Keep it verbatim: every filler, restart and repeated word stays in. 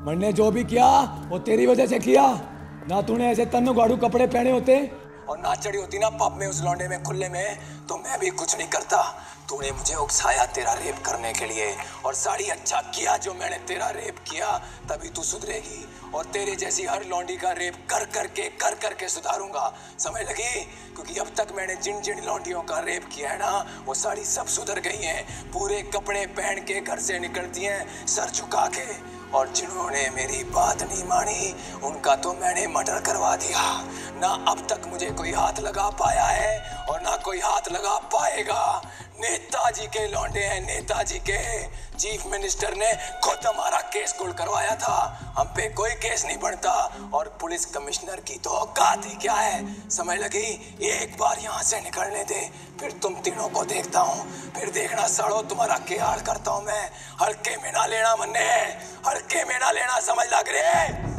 मैंने जो भी किया वो तेरी वजह से किया। ना तूने ऐसे तन्नू गाड़ू कपड़े पहने होते और ना चढ़ी होती ना पब में उस लौंडे में खुले में, तो मैं भी कुछ नहीं करता। तूने मुझे उकसाया तेरा रेप करने के लिए, और साड़ी अच्छा किया जो मैंने तेरा रेप किया, तभी तू सुधरेगी। और तेरे जैसी हर लौंडी का रेप कर करके कर करके सुधारूंगा, समझ लगी? क्योंकि अब तक मैंने जिन जिन लौंडियों का रेप किया है ना, वो साड़ी सब सुधर गई हैं, पूरे कपड़े पहन के घर से निकलती हैं सर झुका के। और जिन्होंने मेरी बात नहीं मानी उनका तो मैंने मर्डर करवा दिया। ना अब तक मुझे कोई हाथ लगा पाया है और ना कोई हाथ लगा पाएगा। नेताजी के लौंडे हैं, नेताजी के। चीफ मिनिस्टर ने खुद हमारा केस कुल करवाया था, हम पे कोई केस नहीं बनता। और पुलिस कमिश्नर की तो औकात ही क्या है, समझ लगी? एक बार यहाँ से निकलने दे, फिर तुम तीनों को देखता हूँ। फिर देखना साड़ो तुम्हारा क्या हाल करता हूँ मैं। हल्के में ना लेना मन्ने, हल्के में ना लेना, समझ लग रहे?